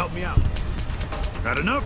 Help me out. Got enough?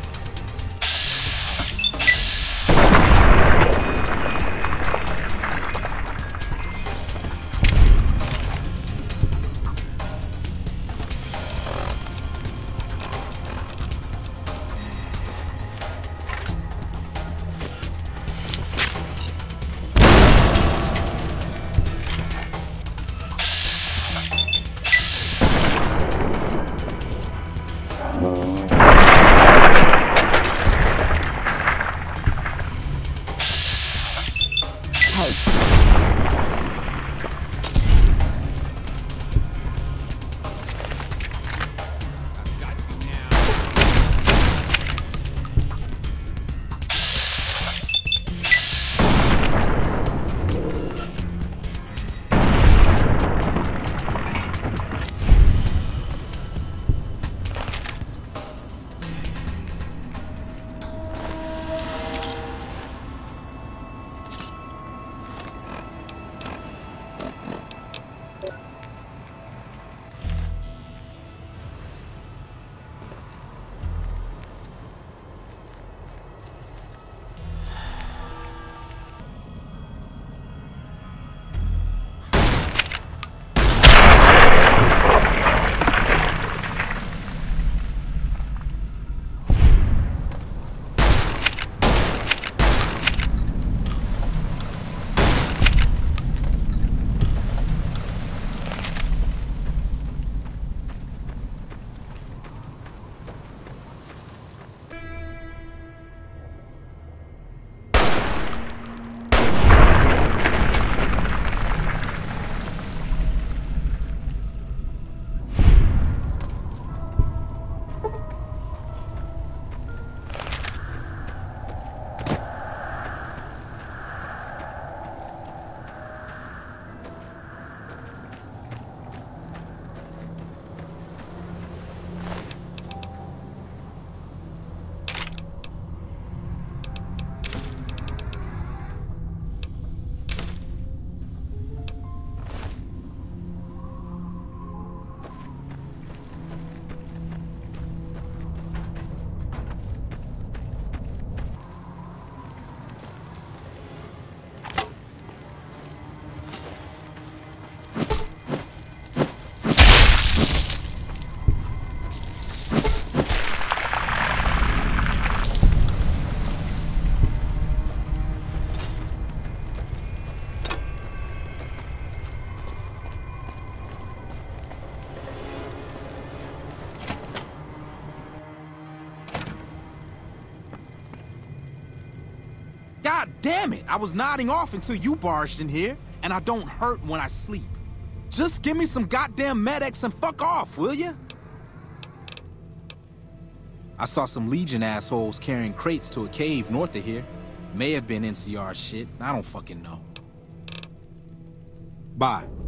God damn it! I was nodding off until you barged in here, and I don't hurt when I sleep. Just give me some goddamn Med-X and fuck off, will ya? I saw some Legion assholes carrying crates to a cave north of here. May have been NCR shit, I don't fucking know. Bye.